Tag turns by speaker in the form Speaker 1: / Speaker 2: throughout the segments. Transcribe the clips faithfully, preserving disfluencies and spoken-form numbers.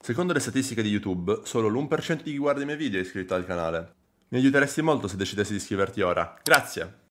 Speaker 1: Secondo le statistiche di YouTube, solo l'uno per cento di chi guarda i miei video è iscritto al canale. Mi aiuteresti molto se decidessi di iscriverti ora. Grazie!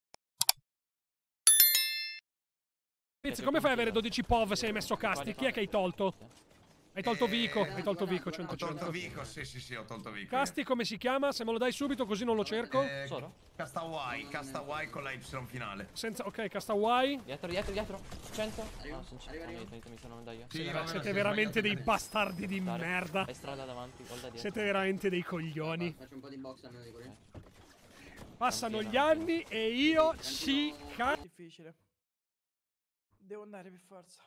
Speaker 2: Come fai ad avere dodici P O V se hai messo Casti? Chi è che hai tolto? Hai tolto Vico, hai tolto Vico cento
Speaker 3: Ho
Speaker 2: cento.
Speaker 3: tolto Vico, sì sì sì, ho tolto Vico.
Speaker 2: Casti come si chiama? Se me lo dai subito così non lo cerco.
Speaker 3: Eh, Castaway, Castaway con la Y finale.
Speaker 2: Senza, ok, Castaway.
Speaker 4: Dietro, dietro, dietro. cento. No, sono cento. Mi sono andato io.
Speaker 3: Sì,
Speaker 2: Siete veramente dei bastardi di merda.
Speaker 4: Hai strada davanti, gol da dietro.
Speaker 2: Siete veramente dei coglioni.
Speaker 5: Faccio un po' di box almeno di quelli.
Speaker 2: Passano gli anni e io ci cazzo.
Speaker 6: Difficile. Devo andare per forza.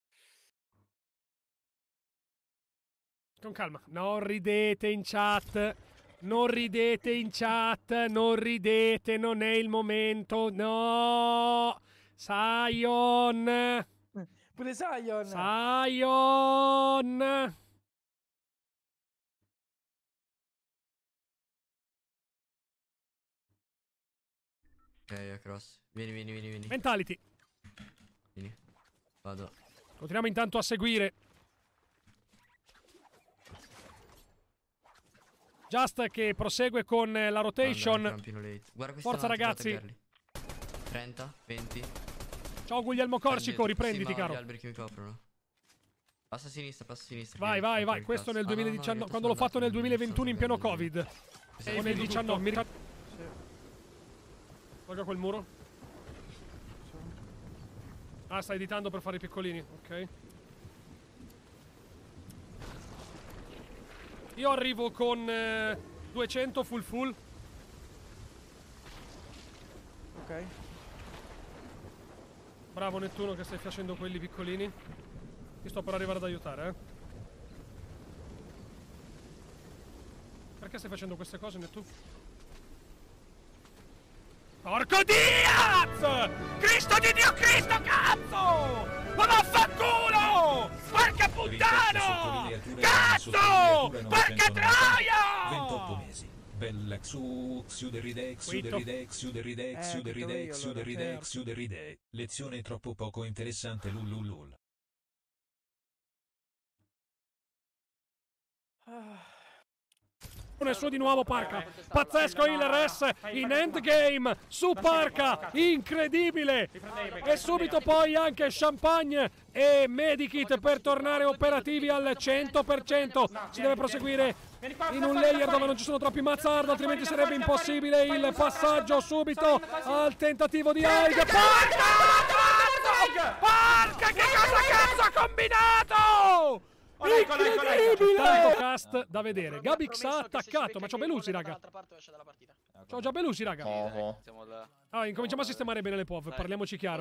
Speaker 2: Con calma. Non ridete in chat. Non ridete in chat. Non ridete. Non è il momento. No. Sion.
Speaker 6: Pure Sion.
Speaker 2: Sion.
Speaker 7: Ok, cross. Vieni, vieni, vieni, vieni.
Speaker 2: Mentality.
Speaker 7: Vieni. Vado.
Speaker 2: Continuiamo intanto a seguire. Just che prosegue con la rotation.
Speaker 7: Guarda,
Speaker 2: Forza ragazzi.
Speaker 7: trenta, venti.
Speaker 2: Ciao Guglielmo Corsico,
Speaker 7: Prendi,
Speaker 2: riprenditi
Speaker 7: sì, ma
Speaker 2: caro.
Speaker 7: Gli alberi che mi coprono. Passa a sinistra, passa a sinistra.
Speaker 2: Vai, vai, vai. Questo nel duemiladiciannove. Quando l'ho fatto nel duemilaventuno in pieno Covid. O nel diciannove. Mi ricordo. Guarda quel muro. Ah, sta editando per fare i piccolini. Ok. Io arrivo con eh, duecento full full.
Speaker 6: Ok.
Speaker 2: Bravo Nettuno che stai facendo quelli piccolini. Ti sto per arrivare ad aiutare, eh. Perché stai facendo queste cose, Nettuno? Porco Diaz! Cristo di Dio Cristo, cazzo! Ma vaffanculo! Porca puttana! Cazzo! Porca troia!
Speaker 8: ventotto mesi. Bella xu, xiuderide, xiuderide, xiuderide, xiuderide, xiuderide, xiuderide. Lezione troppo poco interessante lululul.
Speaker 2: Nel suo di nuovo Parca. Pazzesco il R S in endgame su Parca. Incredibile. E subito poi anche Champagne e Medikit per tornare operativi al cento per cento. Si deve proseguire in un layer dove non ci sono troppi mazzard, altrimenti sarebbe impossibile il passaggio subito al tentativo di Aig. Parca! Parca! Che cosa cazzo ha combinato? Incredibile! Tanto cast da vedere. Gabix ha attaccato, ma c'ho Belusi, raga. C'ho già Belusi, raga.
Speaker 9: Oh.
Speaker 2: Ah, incominciamo a sistemare bene le P O V, parliamoci chiaro.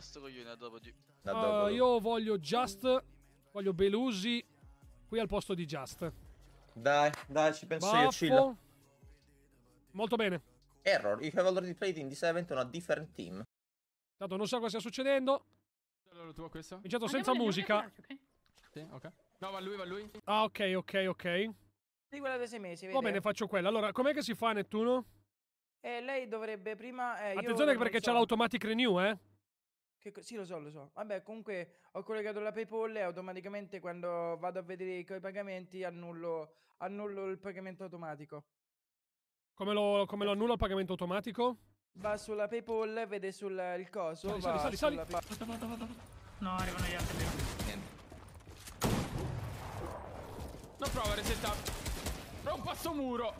Speaker 2: Uh, io voglio Just. Voglio Belusi qui al posto di Just.
Speaker 9: Dai, dai, ci penso
Speaker 2: Baffo.
Speaker 9: io, chill.
Speaker 2: Molto bene.
Speaker 9: Error, you have already played in this event on a different team.
Speaker 2: Tanto non so cosa stia succedendo. Vincito senza musica.
Speaker 10: Sì, ok. No, va lui, va lui.
Speaker 2: Ah, ok, ok, ok.
Speaker 6: Sì, quella dei sei mesi,
Speaker 2: Va bene, faccio quella. Allora, com'è che si fa, Nettuno?
Speaker 6: Eh, lei dovrebbe prima... Eh,
Speaker 2: Attenzione
Speaker 6: io
Speaker 2: perché
Speaker 6: so.
Speaker 2: c'è l'automatic renew, eh.
Speaker 6: Che sì, lo so, lo so. Vabbè, comunque ho collegato la PayPal e automaticamente quando vado a vedere i pagamenti annullo, annullo il pagamento automatico.
Speaker 2: Come lo, come lo annulla il pagamento automatico?
Speaker 6: Va sulla PayPal, vede sul il coso.
Speaker 2: Sali,
Speaker 6: va
Speaker 2: sali, sali,
Speaker 6: sulla
Speaker 2: sali.
Speaker 6: Pay-
Speaker 10: Vado, vado, vado. No, arrivano gli altri. No, prova a resettare. Rompa sto muro.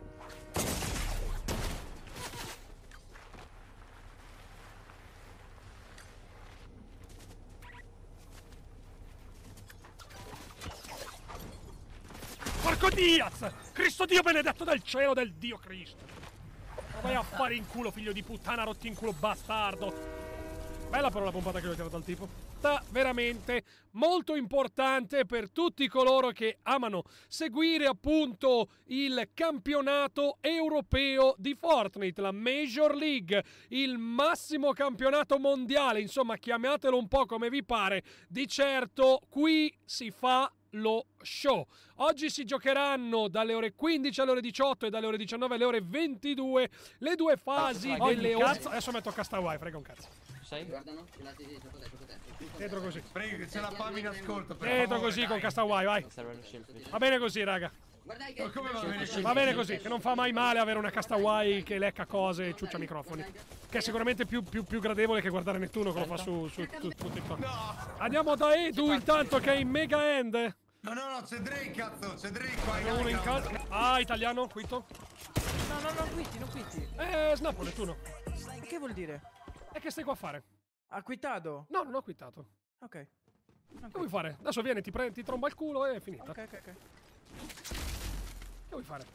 Speaker 2: Porco Diaz! Cristo Dio benedetto del cielo del Dio Cristo! Ma vai a fare in culo, figlio di puttana, rotti in culo, bastardo! Bella però la pompata che ho tirato al tipo. Veramente molto importante per tutti coloro che amano seguire appunto il campionato europeo di Fortnite, la Major League, il massimo campionato mondiale, insomma chiamatelo un po' come vi pare. Di certo qui si fa lo show. Oggi si giocheranno dalle ore quindici alle ore diciotto e dalle ore diciannove alle ore ventidue le due fasi
Speaker 4: Ah,
Speaker 2: delle
Speaker 4: cazzo.
Speaker 2: cazzo. Adesso metto Castaway, frega un cazzo.
Speaker 4: Sei?
Speaker 5: Guardano, filati di sopra te, sopra te.
Speaker 2: Dietro così.
Speaker 3: Prego, che c'è la fame in ascolto. Per
Speaker 2: Dietro
Speaker 3: favore,
Speaker 2: così
Speaker 3: dai.
Speaker 2: con Castaway, vai.
Speaker 4: Serve lo shield.
Speaker 2: Va bene così, raga.
Speaker 5: Guarda che...
Speaker 3: Come va bene?
Speaker 2: Va bene così, che non fa mai male avere una Castaway che lecca cose e ciuccia microfoni. Che è sicuramente più, più, più gradevole che guardare Nettuno che lo fa su, su, su, su TikTok. Andiamo da Edu intanto che è in mega end.
Speaker 3: No, no, no, c'è Drake, cazzo, c'è Drake qua. in
Speaker 2: Uno in
Speaker 3: alto.
Speaker 2: cal- Ah, italiano, quito.
Speaker 6: No, no, non quitti, non quitti.
Speaker 2: Eh, snappo Nettuno.
Speaker 6: Che vuol dire?
Speaker 2: E che stai qua a fare?
Speaker 6: Ha quittato?
Speaker 2: No, non ho quittato.
Speaker 6: Ok.
Speaker 2: Che vuoi fare? Adesso vieni, ti, pre- ti tromba il culo e è finita.
Speaker 6: Ok, ok, ok.
Speaker 2: Che vuoi fare?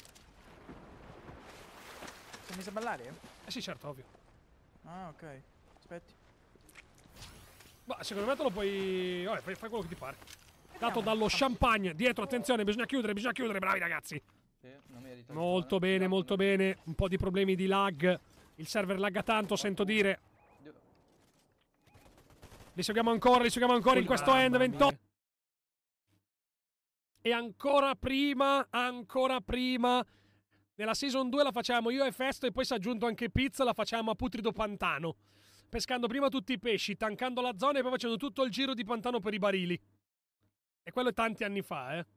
Speaker 6: Sei messo a ballare?
Speaker 2: Eh sì, certo, ovvio.
Speaker 6: Ah, ok. Aspetti.
Speaker 2: Ma secondo me te lo puoi... Vabbè, fai, fai quello che ti pare. Dato dallo champagne. Dietro, attenzione, bisogna chiudere, bisogna chiudere, bravi ragazzi. Molto bene, molto bene. Un po' di problemi di lag. Il server lagga tanto, sento dire. Li seguiamo ancora, li seguiamo ancora in questo end ventotto. E ancora prima, ancora prima. Nella season due la facciamo io e Festo e poi si è aggiunto anche Pizza, la facciamo a Putrido Pantano. Pescando prima tutti i pesci, tankando la zona e poi facendo tutto il giro di pantano per i barili. E quello è tanti anni fa, eh.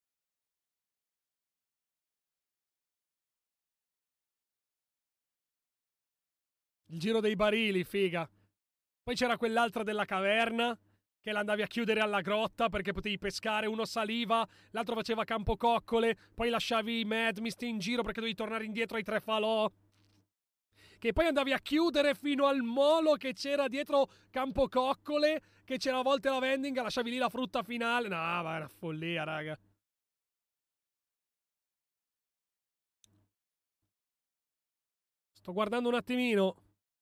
Speaker 2: Il giro dei barili, figa. Poi c'era quell'altra della caverna, che l'andavi a chiudere alla grotta perché potevi pescare, uno saliva, l'altro faceva campo coccole, poi lasciavi i Mad Mist in giro perché dovevi tornare indietro ai tre falò. Che poi andavi a chiudere fino al molo che c'era dietro campo coccole, che c'era a volte la vending, lasciavi lì la frutta finale. No, ma è una follia, raga. Sto guardando un attimino.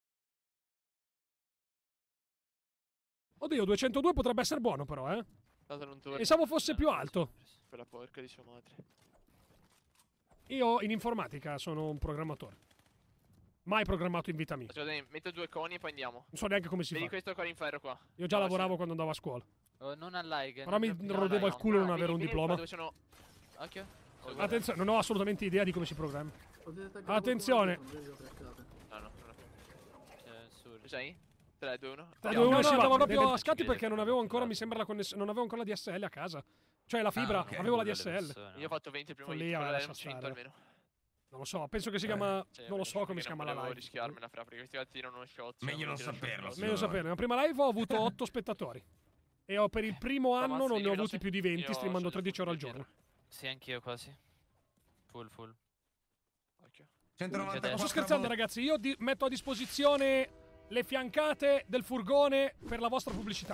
Speaker 2: Oddio, duecentodue potrebbe essere buono però, eh. Pensavo fosse più alto.
Speaker 11: Per la porca di sua madre.
Speaker 2: Io in informatica sono un programmatore. Mai programmato in vita mia.
Speaker 11: Scusami, metto due coni e poi andiamo.
Speaker 2: Non so neanche come si
Speaker 11: Vedi
Speaker 2: fa.
Speaker 11: questo coni in ferro qua.
Speaker 2: Io già lavoravo quando andavo a scuola.
Speaker 10: Oh, non a like.
Speaker 2: Però mi rodevo al culo non avere un diploma.
Speaker 11: Dove sono...
Speaker 10: Occhio.
Speaker 2: Attenzione, non ho assolutamente idea di come si programma. Attenzione.
Speaker 11: No, no, no. Sei? tre, due, uno.
Speaker 2: tre, due, uno, no, andavo proprio a scatti perché non avevo ancora, mi sembra, la connessione. Non avevo ancora la D S L a casa. Cioè la fibra,
Speaker 3: Ah, ok.
Speaker 2: avevo la D S L.
Speaker 11: Io ho fatto venti prima
Speaker 2: Follia,
Speaker 11: di quello
Speaker 2: lascia
Speaker 11: era un cento
Speaker 2: stare.
Speaker 11: almeno.
Speaker 2: Non lo so, penso che si chiama...
Speaker 11: Cioè,
Speaker 2: non lo so come si chiama la
Speaker 11: Non volevo
Speaker 2: live.
Speaker 11: rischiarmela fra, perché questi altri tirano uno shot.
Speaker 3: Meglio non
Speaker 11: tirano
Speaker 3: saperlo,
Speaker 11: shot.
Speaker 2: Meglio sapere. La prima live ho avuto otto spettatori. E ho, per il primo anno non ne ho avuti più di venti, streamando tredici ore al giorno.
Speaker 10: Sì, anch'io quasi. Full, full.
Speaker 11: Occhio.
Speaker 3: centonovantaquattro
Speaker 2: Non sto scherzando, ragazzi. Io di- metto a disposizione le fiancate del furgone per la vostra pubblicità.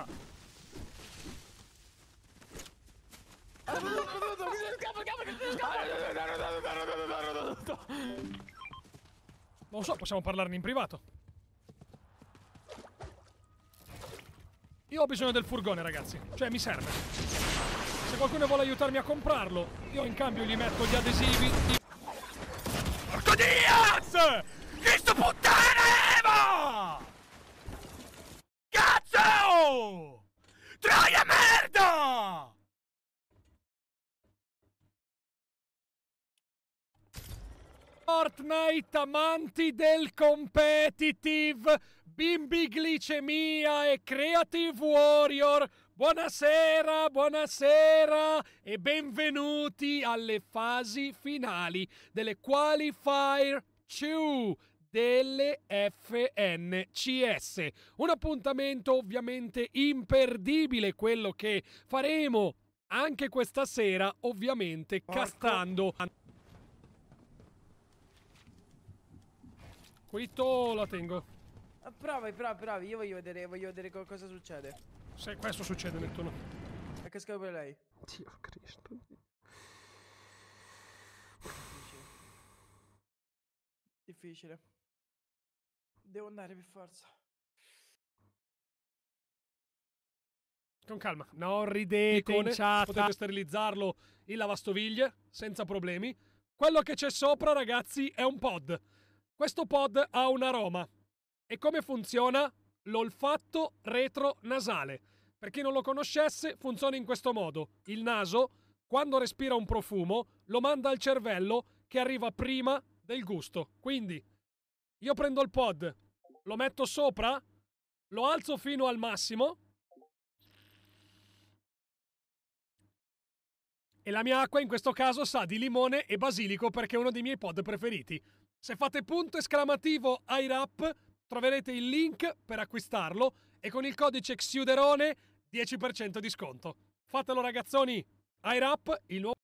Speaker 2: Non lo so, possiamo parlarne in privato. Io ho bisogno del furgone, ragazzi. Cioè, mi serve. Se qualcuno vuole aiutarmi a comprarlo, io in cambio gli metto gli adesivi. Di... Porco Diaz! Cristo puttana Eva! Cazzo! Troia merda! Fortnite, amanti del competitive, bimbi glicemia e creative warrior, buonasera, buonasera e benvenuti alle fasi finali delle Qualifier due delle F N C S. Un appuntamento ovviamente imperdibile, quello che faremo anche questa sera, ovviamente castando... Quito la tengo.
Speaker 6: Ah, Provi, provi, provi. Io voglio vedere, voglio vedere co- cosa succede.
Speaker 2: Se questo succede nel tono.
Speaker 6: E che scopre lei?
Speaker 2: Dio Cristo.
Speaker 6: Difficile. Difficile. Devo andare per forza.
Speaker 2: Con calma. Non ridete in chat. Potete sterilizzarlo in lavastoviglie senza problemi. Quello che c'è sopra, ragazzi, è un pod. Questo pod ha un aroma. E come funziona? L'olfatto retronasale. Per chi non lo conoscesse, funziona in questo modo. Il naso, quando respira un profumo, lo manda al cervello che arriva prima del gusto. Quindi, io prendo il pod, lo metto sopra, lo alzo fino al massimo e la mia acqua in questo caso sa di limone e basilico perché è uno dei miei pod preferiti. Se fate punto esclamativo AirUp troverete il link per acquistarlo e con il codice Xiuderone dieci per cento di sconto. Fatelo ragazzoni, AirUp, il nuovo